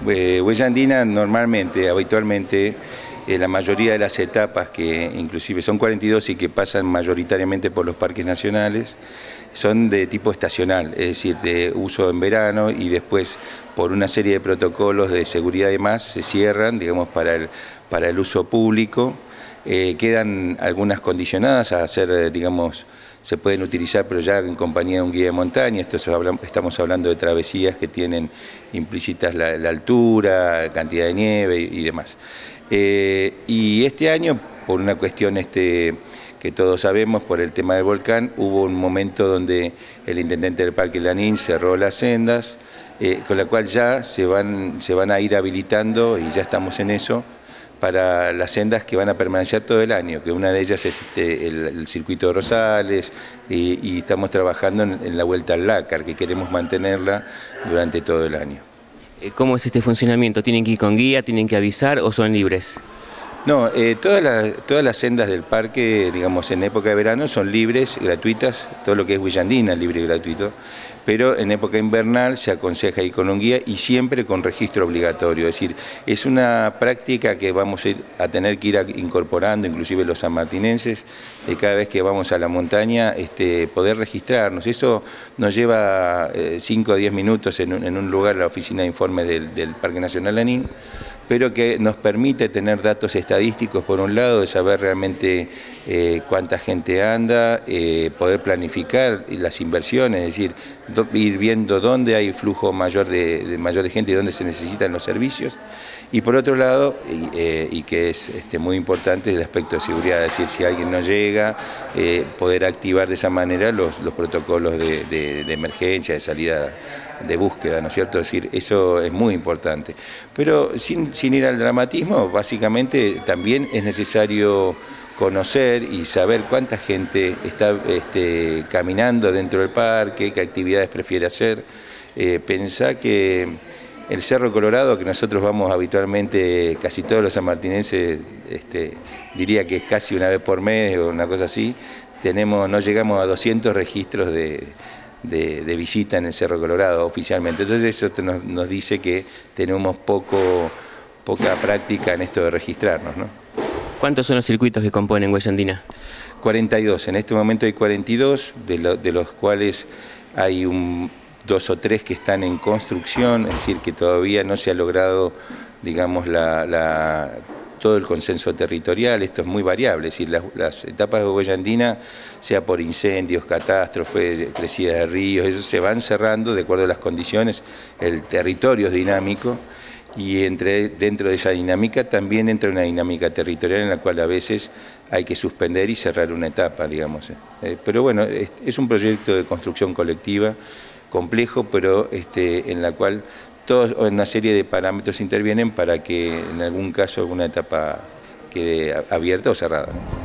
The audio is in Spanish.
Huella Andina normalmente, habitualmente, la mayoría de las etapas, que inclusive son 42 y que pasan mayoritariamente por los parques nacionales, son de tipo estacional, es decir, de uso en verano, y después por una serie de protocolos de seguridad y demás se cierran, digamos, para el uso público. Quedan algunas condicionadas a hacer, digamos, se pueden utilizar, pero ya en compañía de un guía de montaña. Estamos hablando de travesías que tienen implícitas la altura, cantidad de nieve y demás. Y este año, por una cuestión que todos sabemos, por el tema del volcán, hubo un momento donde el intendente del Parque Lanín cerró las sendas, con la cual ya se van a ir habilitando, y ya estamos en eso, para las sendas que van a permanecer todo el año, que una de ellas es el circuito de Rosales, y estamos trabajando en la vuelta al Lácar, que queremos mantenerla durante todo el año. ¿Cómo es este funcionamiento? ¿Tienen que ir con guía, tienen que avisar o son libres? No, todas las sendas del parque, digamos, en época de verano son libres, gratuitas, todo lo que es Huella Andina es libre y gratuito, pero en época invernal se aconseja ir con un guía y siempre con registro obligatorio. Es decir, es una práctica que vamos a tener que ir incorporando, inclusive los sanmartinenses, cada vez que vamos a la montaña, poder registrarnos. Eso nos lleva 5 o 10 minutos en un lugar, la oficina de informes del Parque Nacional Lanín, pero que nos permite tener datos estadísticos, por un lado, de saber realmente cuánta gente anda, poder planificar las inversiones, es decir, ir viendo dónde hay flujo mayor de gente y dónde se necesitan los servicios. Y por otro lado, y que es muy importante, el aspecto de seguridad, es decir, si alguien no llega, poder activar de esa manera los protocolos de emergencia, de salida, de búsqueda, ¿no es cierto? Es decir, eso es muy importante. Pero sin ir al dramatismo, básicamente también es necesario conocer y saber cuánta gente está caminando dentro del parque, qué actividades prefiere hacer. Pensá que el Cerro Colorado, que nosotros vamos habitualmente, casi todos los sanmartinenses, diría que es casi una vez por mes o una cosa así, no llegamos a 200 registros de visita en el Cerro Colorado oficialmente. Entonces eso nos dice que tenemos poca práctica en esto de registrarnos, ¿no? ¿Cuántos son los circuitos que componen Huella Andina? 42, en este momento hay 42, de los cuales hay 2 o 3 que están en construcción, es decir, que todavía no se ha logrado, digamos, todo el consenso territorial. Esto es muy variable, es decir, las etapas de Huella Andina, sea por incendios, catástrofes, crecidas de ríos, eso se van cerrando de acuerdo a las condiciones. El territorio es dinámico, y dentro de esa dinámica también entra una dinámica territorial en la cual a veces hay que suspender y cerrar una etapa, digamos. Pero bueno, es un proyecto de construcción colectiva, complejo, pero en la cual una serie de parámetros intervienen para que en algún caso alguna etapa quede abierta o cerrada.